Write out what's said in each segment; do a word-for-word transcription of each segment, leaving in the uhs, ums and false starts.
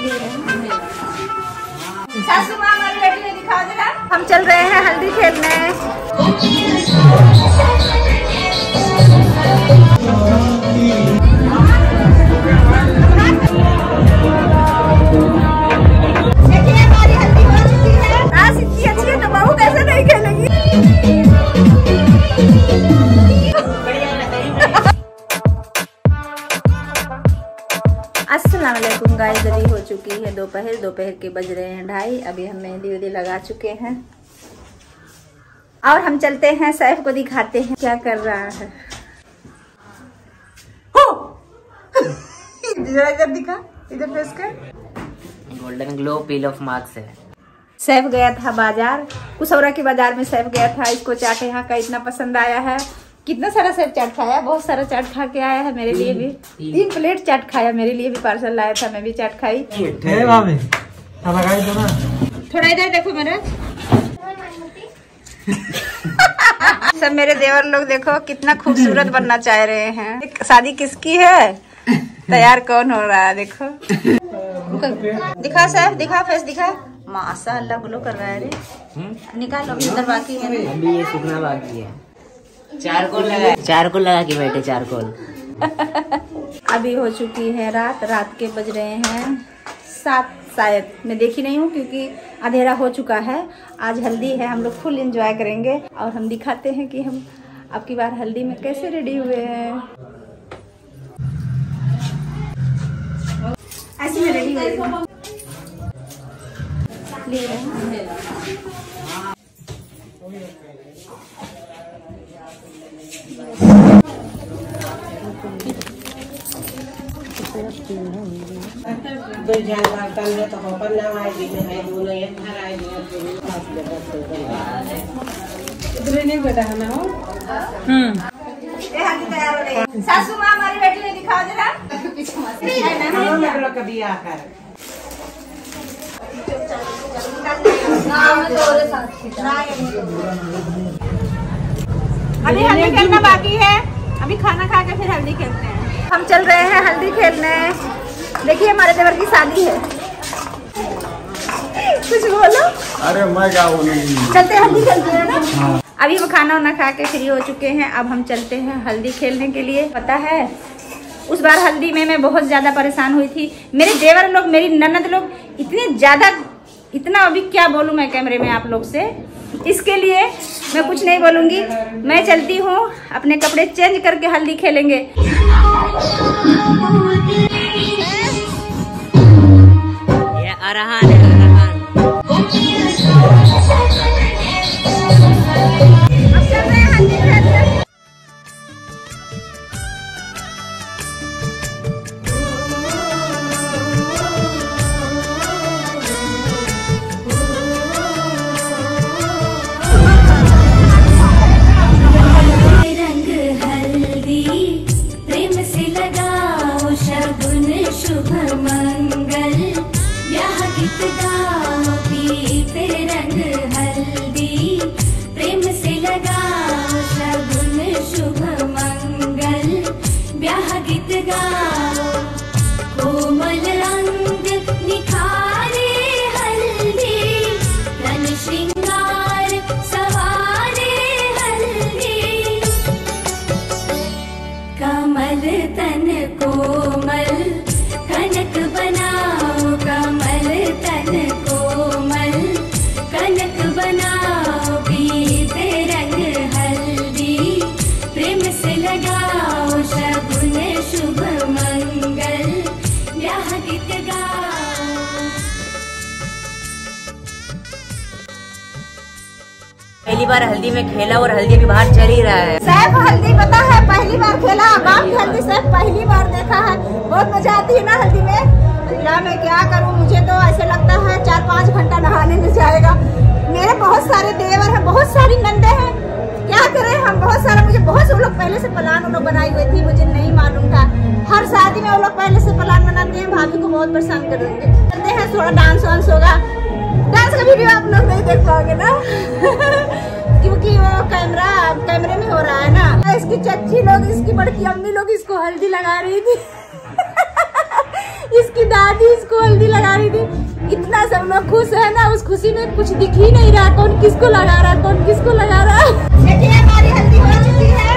सासू माँ हमारी बेटी ने दिखा देना। हम चल रहे हैं हल्दी खेलने। देखिए हमारी हल्दी हो चुकी है। रास इतनी अच्छी है तो बहू कैसे नहीं खेलेगी। अस्सलाम वालेकुम गाइस, अभी हो चुकी है दोपहर। दोपहर के बज रहे हैं ढाई। अभी हम मेहंदी वेहंदी लगा चुके हैं और हम चलते हैं सैफ को दिखाते हैं क्या कर रहा है। इधर दिखा, इधर फेस कर। Golden glow peel off marks है। सैफ गया था बाजार, कुसौरा के बाजार में सैफ गया था। इसको चाट यहाँ का इतना पसंद आया है। कितना सारा सैफ चाट खाया, बहुत सारा चाट खा के आया है। मेरे लिए भी तीन प्लेट चाट खाया। मेरे लिए भी पार्सल लाया था, मैं भी चाट खाई। थोड़ा इधर देखो मेरा। सब मेरे देवर लोग देखो कितना खूबसूरत बनना चाह रहे हैं। शादी किसकी है, तैयार कौन हो रहा है देखो। दिखा सैफ, दिखा फेस दिखा। माशाअल्लाह ग्लो कर रहा है रे। निकालो, अभी अंदर बाकी है। अभी ये सूखना बाकी है। चारकोल लगा, चारकोल लगा के बैठे चारकोल। अभी हो चुकी है रात। रात के बज रहे हैं सात शायद, मैं देखी नहीं हूँ क्योंकि अंधेरा हो चुका है। आज हल्दी है, हम लोग फुल एंजॉय करेंगे और हम दिखाते हैं कि हम अब की बार हल्दी में कैसे रेडी हुए हैं। ऐसे में रेडी हुए हैं। ले रहे हैं। सासू माँ हमारी बेटी ने दिखा देना। कभी आकर अभी हल्दी खेलना बाकी है। अभी खाना खा के फिर हल्दी खेलते हैं। हम चल रहे हैं हल्दी खेलने। देखिए हमारे देवर की शादी है। कुछ बोलो। अरे मैं क्या बोलूंगी। चलते हैं हल्दी खेलते हैं ना। हाँ। अभी हम खाना वाना खा के फ्री हो चुके हैं। अब हम चलते हैं हल्दी खेलने के लिए। पता है उस बार हल्दी में मैं बहुत ज्यादा परेशान हुई थी। मेरे देवर लोग, मेरी ननद लोग इतने ज्यादा, इतना अभी क्या बोलूं मैं कैमरे में आप लोग से। इसके लिए मैं कुछ नहीं बोलूंगी। मैं चलती हूँ, अपने कपड़े चेंज करके हल्दी खेलेंगे। ये अरहान है, अरहान। अब चल रहे हैं हल्दी खेलने। पहली बार हल्दी में खेला और हल्दी भी बाहर चल ही रहा है। सैफ हल्दी पता है पहली बार खेला। गाँव की हल्दी सैफ पहली बार देखा है। बहुत मजा आती है ना हल्दी में। क्या मैं क्या करूँ, मुझे तो ऐसे लगता है चार पाँच घंटा नहाने में जाएगा। मेरे बहुत सारे देवर हैं, बहुत सारी नंदे हैं। क्या करें हम, बहुत सारा मुझे बहुत से लोग पहले से प्लान उन्होंने बनाई हुई थी, मुझे नहीं मालूम था। हर शादी में वो लोग पहले से प्लान बनाते हैं। भाभी को बहुत परेशान करेंगे। चलते हैं, थोड़ा डांस वांस होगा। डांस का वीडियो आप लोग नहीं देख पाओगे ना क्योंकि वो कैमरा कैमरे में हो रहा है ना। इसकी चच्ची लोग, इसकी बड़की अम्मी लोग इसको हल्दी लगा रही थी। इसकी उसकी दादी इसको हल्दी लगा रही थी। इतना सब लोग खुश है ना, उस खुशी में कुछ दिख ही नहीं रहा कौन किसको लगा रहा है, कौन किसको लगा रहा है। देखिए हमारी हल्दी हो चुकी है।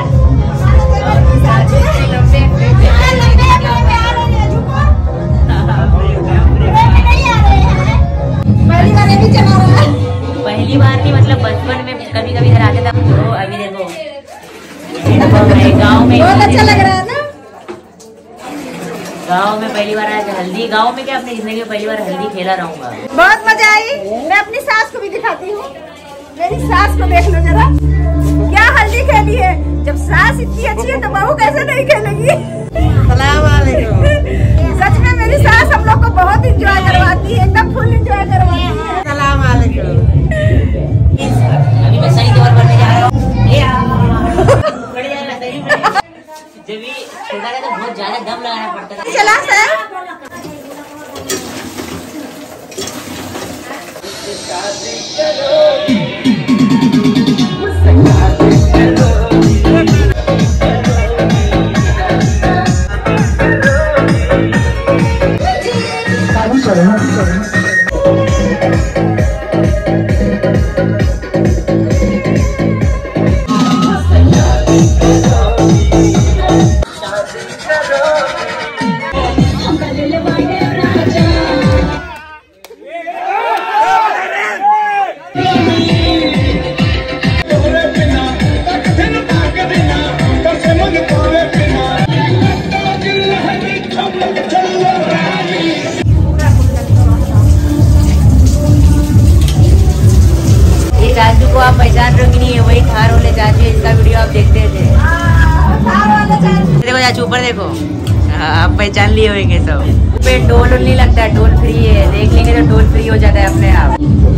पहली बार भी चला रहा है। पहली बार नहीं, मतलब बचपन में कभी कभी कराते था। तो अभी देखो गाँव में बहुत अच्छा लग रहा है ना। गाँव में पहली बार आया हल्दी। गाँव में क्या अपनी जिंदगी में पहली बार हल्दी खेला रहूंगा। बहुत मजा आई। मैं अपनी सास को भी दिखाती हूँ। मेरी सास को देख लो जरा, क्या हल्दी खेली है। जब सास इतनी अच्छी है तो बहू कैसे नहीं खेलेगी। सलाम वालेकुम। सच में मेरी सास हम लोग को बहुत इंजॉय करवाती है, एकदम फुल इंजॉय करवाती है। सलाम वालेकुम। अभी मैं सही तौर पर जा रहा हूँ। जब भी छोटा था तो बहुत ज्यादा दम लगाना पड़ता था। चला सर। चाचू को आप पहचान रहे कि नहीं, है वही थार वाले चाचू है जिसका वीडियो आप देखते थे। देखो चाचू ऊपर देखो, हाँ, आप पहचान लिए होंगे सब। पे टोल नहीं लगता, टोल फ्री है। देख लेंगे तो टोल फ्री हो जाता है अपने आप।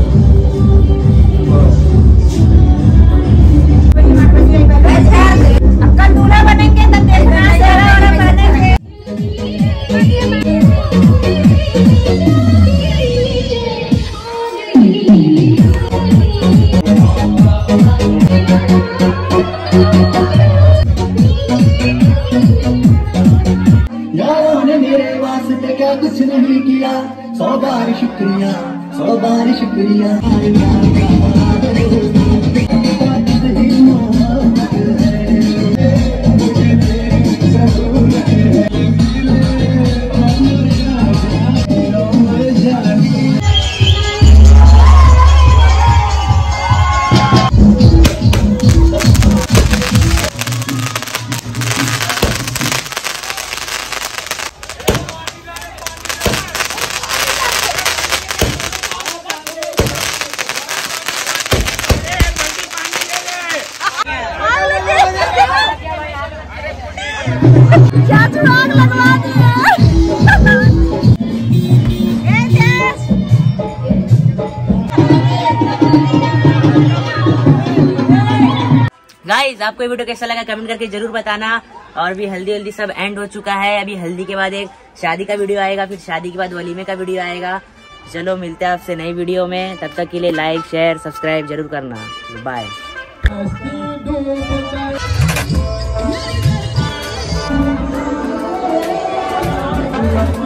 कल दूल्हा बनेंगे तब देखना। यारों ने मेरे वास्ते क्या कुछ नहीं किया, सौ बार शुक्रिया, सौ बार शुक्रिया। चाचू आग लगवा दी गाइस, आपको ये वीडियो कैसा लगा कमेंट करके जरूर बताना। और भी हल्दी हल्दी सब एंड हो चुका है। अभी हल्दी के बाद एक शादी का वीडियो आएगा, फिर शादी के बाद वलीमे का वीडियो आएगा। चलो मिलते हैं आपसे नई वीडियो में, तब तक के लिए लाइक शेयर सब्सक्राइब जरूर करना। बाय। Thank you.